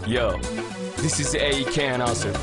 Yo, this is AEK and Asif.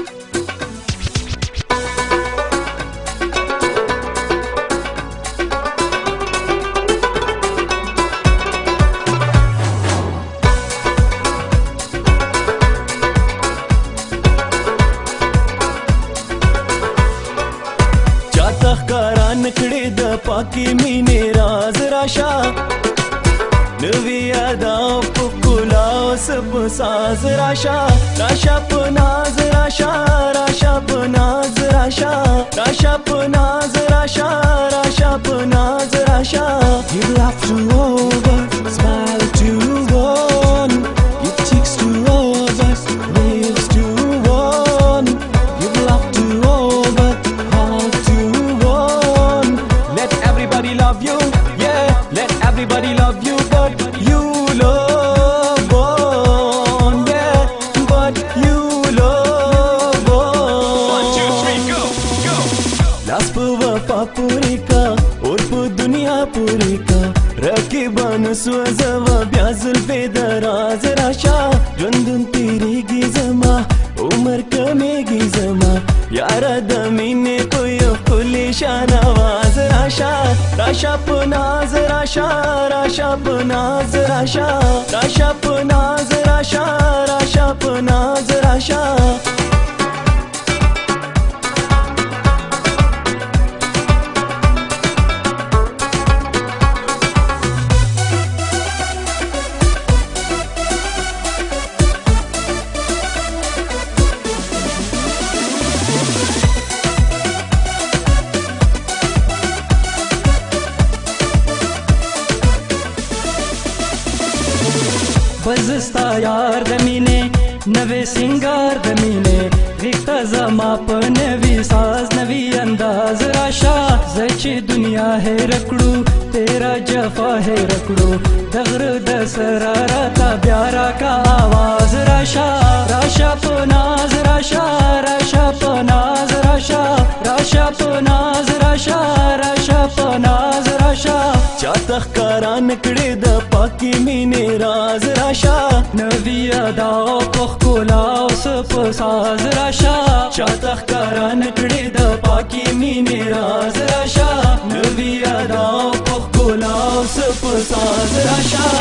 نکړې د پاکي مینې راز راشا نوی ادا په ګلا اوس په ساز راشا راشا په ناز راشا راشا په ناز راشا راشا په ناز راشا راشا په ناز راشا You laugh to over smile to one You cheeks to over lips to one You laugh to over heart to one Let everybody love you yeah let everybody love you but you love one yeah but you love one 1, 2, 3, go, go. لاس په وفا پورې کا اور په دنیا پورې کا رقیبان سوځوا بیا زلفې د راز راشا ژوندون تېرېږي زما عمر کمیږي زما یاره د مینې په یو ښکلي شانواز راشا راشا په ناز راشا راشا په ناز راشا راشا په ناز راشا راشا په ناز راشا بزستا یار د مینې نوې سنگار د مینې غیږته زما په نوي ساز نوي انداز راشا زه چې دنیا هېر کړو تیرا جفا هېر کړو د غره د سره راته بیا راکا آواز راشا راشا په ناز راشا راشا په ناز راشا راشا په ناز راشا راشا په ناز راشا چاته ښکارا نکړې د پاکي مینې راز راشا نوی ادا په ښکلا اوس په ساز راشا چاته ښکارا نکړې د پاکي مینې راز راشا نوی ادا په ښکلا اوس په ساز راشا